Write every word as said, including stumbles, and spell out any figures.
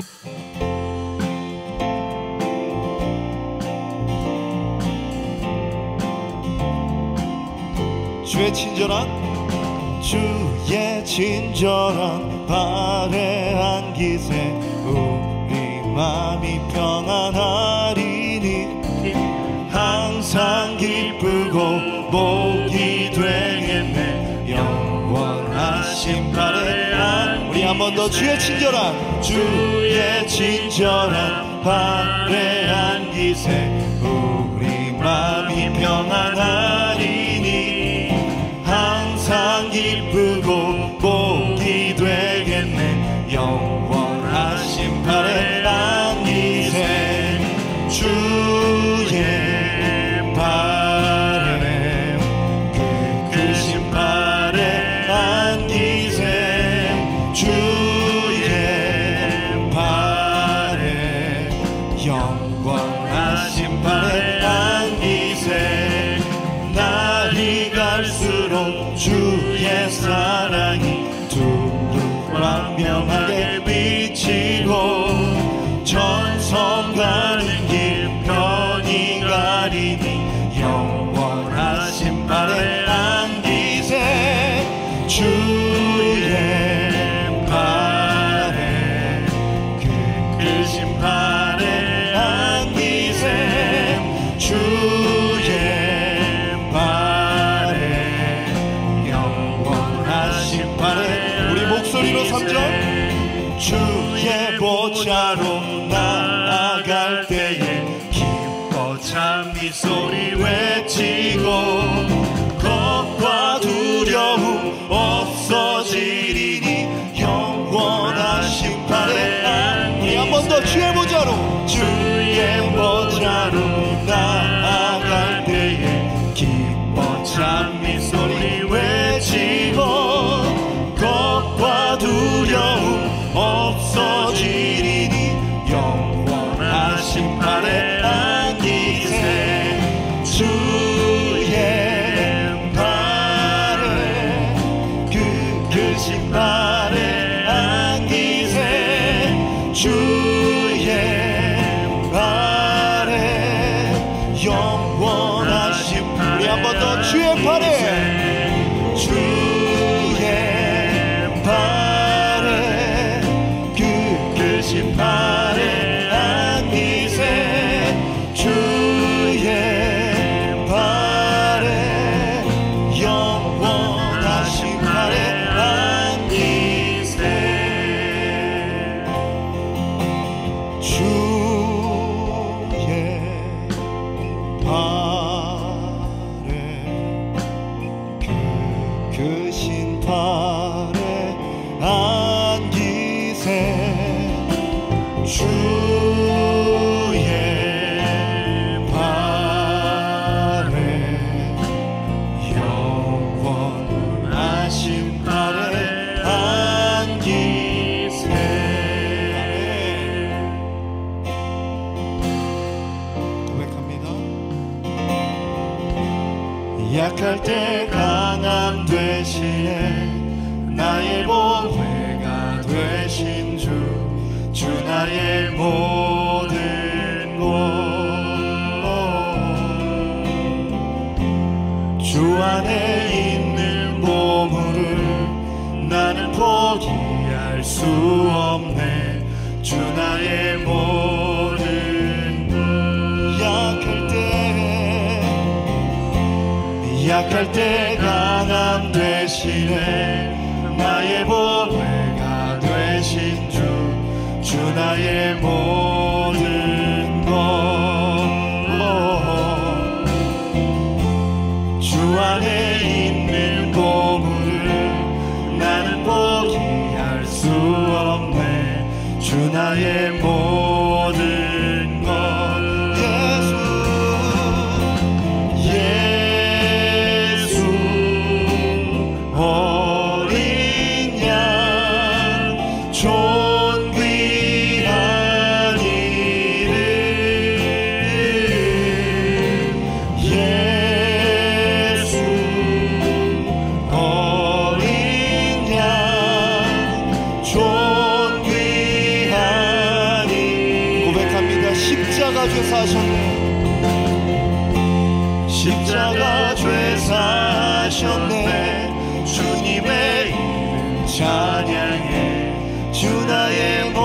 주의 친절한 주의 친절한 발에 안기세 우리 마음이 평안하리니 항상 기쁘고 복이 되겠네 영원하신 발에 안 우리 한 번 더 주의 친절한 주의 친절한 발에 안기세 우리 마음이 평안하리니 항상 기쁘고 복이 되겠네 영원하신 발에 안기세 주의 발에 그 크신 발에 안기세 주의 발에 영원하신 발에 안기세 날이 갈수록 주의 사랑이 두루 광명하게 비치고 전성 가는 길 편히 가리니 영원하신 발에 안기세 주의 발에 그 크신 발에 안기세 주의 발에 영원하신 발에 우리 목소리로 삼 절 주의 보좌로 나아갈 때에 기뻐 찬미 소리 외치고 겁과 두려움 없어지리니 영원하신 발에 안기세 한 번 더 주의 보좌로 주의 보좌로 나아갈 때에 기뻐 찬미 소리 외치고 겁과 두려움 없어지리니 영원하신 발에 안기세 주의 발에 그 크신 발에 안기세 주의 발에 영원하신 우리 한 번 더 주의 발에 주의 발에 그 크신 발에 안기세 주의 발에 영원하신 발에 안기세 주의 발에 그 크신 발에 안기세 주의 발에 영원하신 발에 안기세 고백합니다. 약할 때 강함 되시네 나의 보배가 되신 주 주 나의 모든 곳 주 안에 있는 보물을 나는 포기할 수 없네 주 나의 모든 것 약할 때 약할 때 강함 되시네 나의 보배가 되신 주 주 나의 모든 것 주 안에 있는 보물을 나는 포기할 수 없네 주 나의 모든 것 예수 예수 어린 양 존귀한 이름 예수 어린 양 존귀한 십자가 죄 사셨네. 십자가 죄 사셨네. 주님의 이름 찬양해. 주 나의